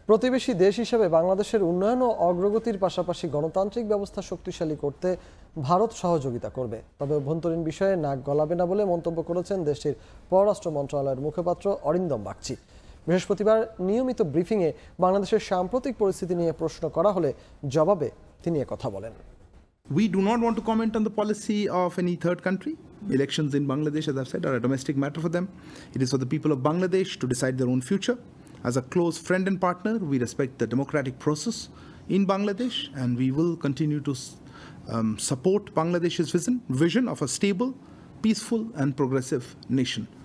প্রতিবেশী দেশ হিসেবে বাংলাদেশের উন্নয়ন ও অগ্রগতির পাশাপাশি গণতান্ত্রিক ব্যবস্থা শক্তিশালী করতে ভারত সহযোগিতা করবে, তবে অভ্যন্তরীণ বিষয়ে নাক গলাবে না বলে মন্তব্য করেছেন দেশটির পররাষ্ট্র মন্ত্রণালয়ের মুখপাত্র অরিন্দম বাগচি। বৃহস্পতিবার নিয়মিত ব্রিফিংয়ে বাংলাদেশের সাম্প্রতিক পরিস্থিতি নিয়ে প্রশ্ন করা হলে জবাবে তিনি কথা বলেন। We do not want to comment on the policy of any third country. Elections in Bangladesh, as I've said, are a domestic matter for them. It is for the people of Bangladesh to decide their own future. As a close friend and partner, we respect the democratic process in Bangladesh, and we will continue to support Bangladesh's vision of a stable, peaceful, and progressive nation.